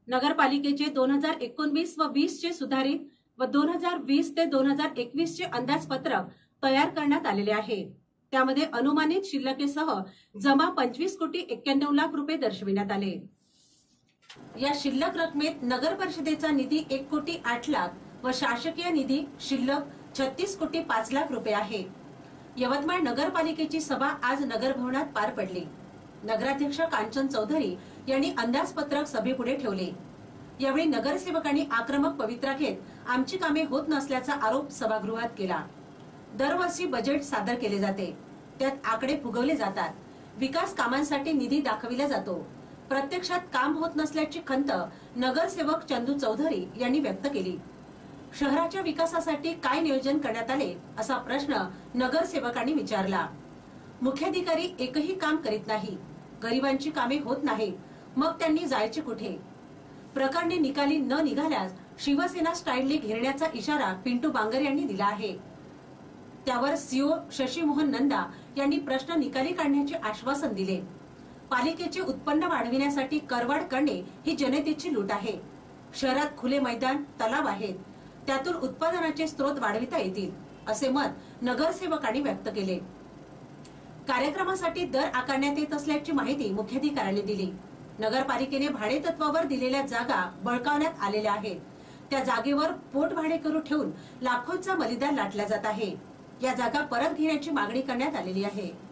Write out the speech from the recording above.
नगरपालिकेचे 2019 व 20 चे सुधारित व 2020 ते 2021 चे अंदाजपत्रक तयार करण्यात आलेले आहे। त्यामध्ये अनुमानित शिल्लकेसह जमा 25 कोटी 91 लाख रुपये दर्शविण्यात आले। या शिल्लक रकमेत नगर परिषदेचा निधी 1 कोटी 8 लाख व शासकीय निधी शिल्लक 36 कोटी 5 लाख रुपये आहे। यवतमाळ नगरपालिकेची सभा आज नगरभवनात पार पडली। नगराध्यक्ष कांचन चौधरी यांनी अंदाजपत्रक सभेपुढे ठेवले। यावेळी नगरसेवकांनी आक्रमक पवित्रा घेत आमची कामे होत नसल्याचा आरोप सभागृहात केला। दरवर्षी बजेट सादर केले जाते, त्यात आकडे फुगवले जातात, विकास कामांसाठी निधी दाखविला जातो, प्रत्यक्षात काम होत नसल्याची खंत नगरसेवक चंदू चौधरी यांनी व्यक्त केली। शहराच्या विकासासाठी काय नियोजन करण्यात आले असा प्रश्न नगरसेवकांनी विचारला। मुख्याधिकारी एकही काम करीत नाही, गरिबांची कामे होत नाही, मग त्यांनी जायचे कुठे? प्रकरणी निकाली न निघाल्यास शिवसेना स्टाईलने घेरण्याचा इशारा पिंटू बांगर यांनी दिला आहे। त्यावर सीओ शशी मोहन नंदा यांनी प्रश्न निकाली काढण्याचे आश्वासन दिले। पालिकेचे उत्पन्न वाढविण्यासाठी करवाढ करणे ही जनतेची लूट आहे। शहरात खुले मैदान, तलाव आहेत, त्यातून उत्पादनाचे स्रोत वाढविता येतील, असे मत नगरसेवकांनी व्यक्त केले। कार्यक्रमासाठी दर आकारण्यात येत असल्याची माहिती मुख्याधिकाऱ्यांनी दिली। नगरपालिकेने भाडे तत्वावर दिलेल्या जागा बळकावण्यात आलेल्या आहेत। त्या जागेवर पोट भाडेकरू ठेवून लाखोंचा बलिदान लाटला जात आहे। या जागा परत घेण्याची मागणी करण्यात आलेली आहे।